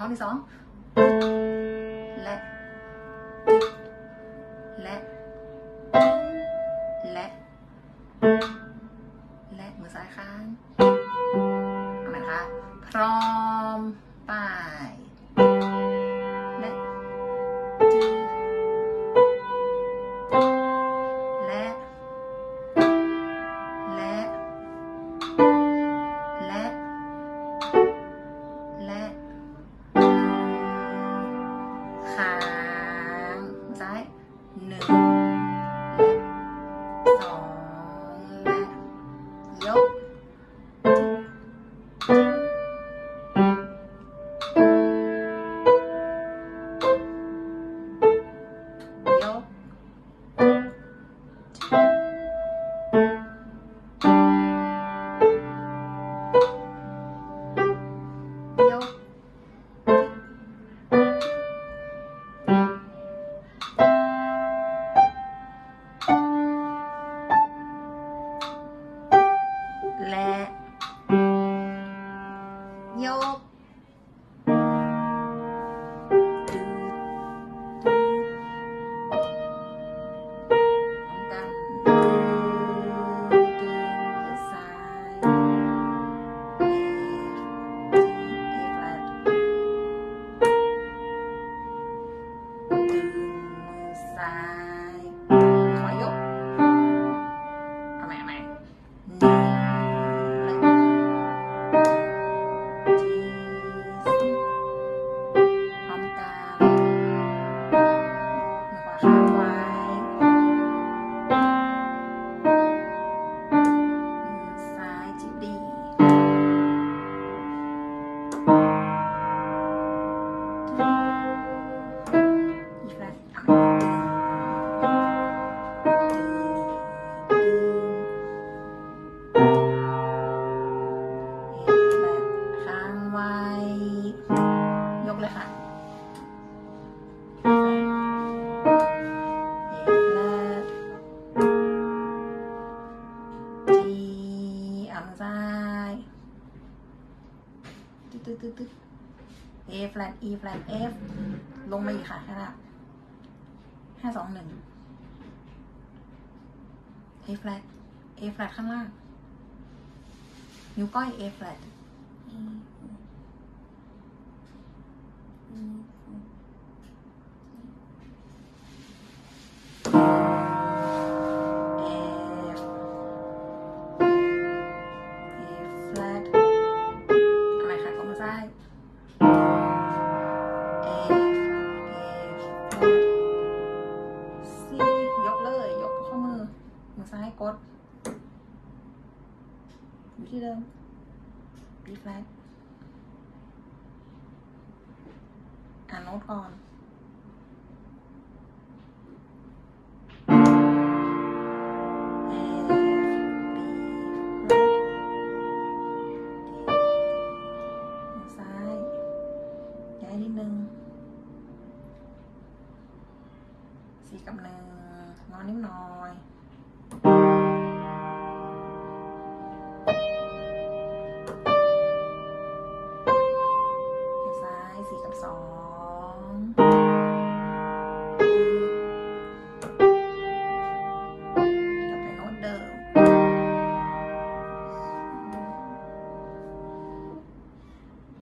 ท่อนที่สองและมือซ้ายข้างเอาไหมคะพร้อมไปและค้างซ้าย1และ2และยกและยกกันซ้ายซ้ายขอยกเอาใหม่ยกเลยค่ะซ้ายA flat E flat F ลงมาอีกค่ะแค่นั้น5 2 1 A flat A flat ข้างล่างนิ้วก้อย A flatมือซ้ายกดอยู่ที่เดิม B flat อ่านโน้ตก่อนมือซ้ายย้ายนิดนึง4 กับ 1นอนนิดหน่อย